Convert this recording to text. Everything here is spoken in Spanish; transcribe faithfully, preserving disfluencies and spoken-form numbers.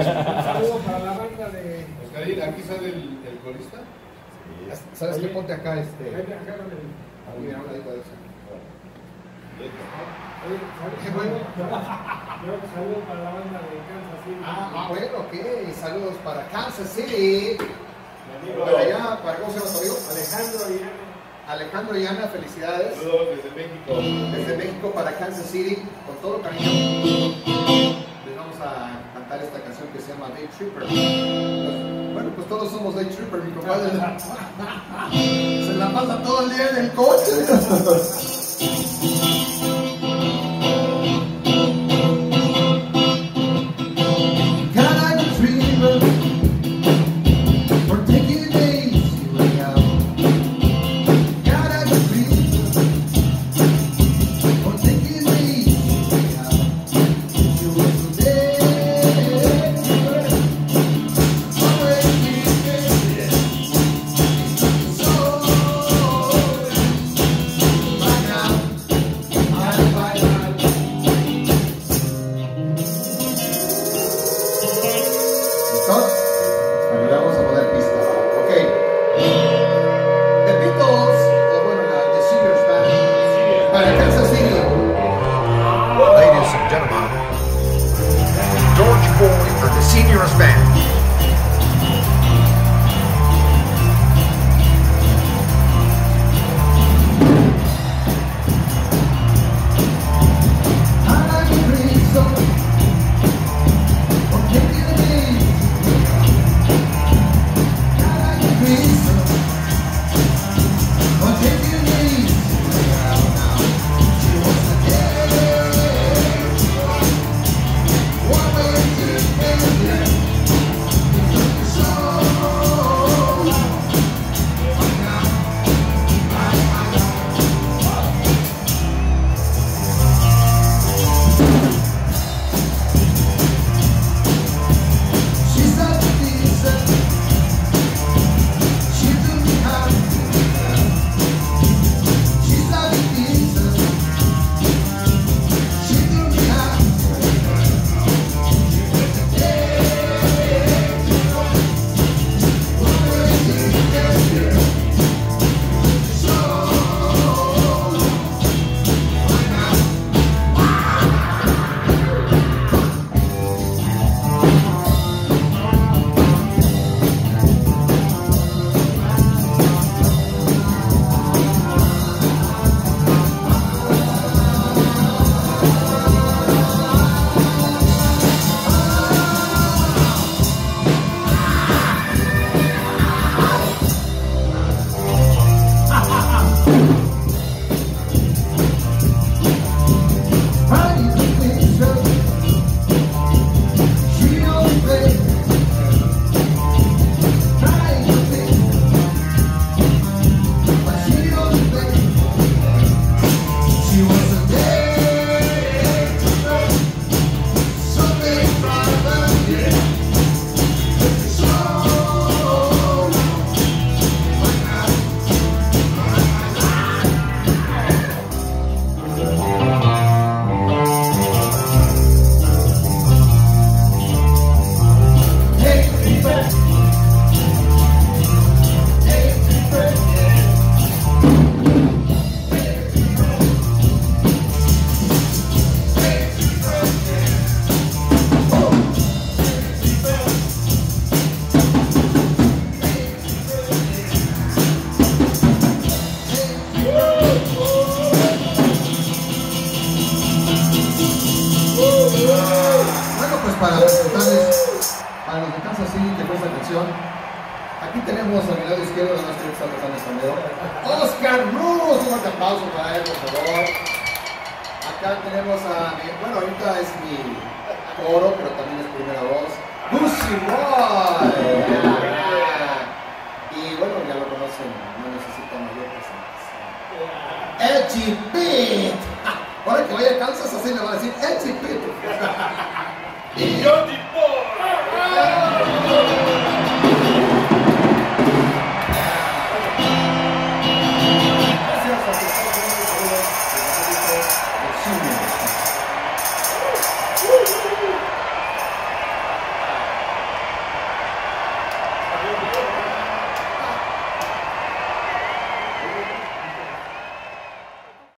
saludo para la banda de... Oscarín, aquí sale el, el corista. ¿Sabes qué? Ponte acá, este. Vete acá con el... Ah, mira, un ladito de eso. Oye, Qué bueno. saludo para la banda de Kansas City. Ah, ah, bueno, ok. Saludos para Kansas City. Amigo. Para allá, para ¿cómo se llama tu amigo? Alejandro y Ana. Alejandro y Ana, felicidades. Saludos desde México. Desde México para Kansas City, con todo cariño. Les vamos a cantar esta canción que se llama Day Tripper. Bueno, pues todos somos Day Tripper, mi compadre. Se la pasa todo el día en el coche. para presentarles a los de Kansas City que fue esta canción. Aquí tenemos a mi lado izquierdo, además que está tocando el pandero, Oscar Cruz. Un fuerte aplauso para él, por favor. Acá tenemos a mi, bueno, ahorita es mi coro, pero también es primera voz, Lucy Roy. Y bueno, ya lo conocen, no necesita mayor presentación. Edgy Pete. Ahora que vaya a Kansas, así le van a decir Edgy Pete. Y yo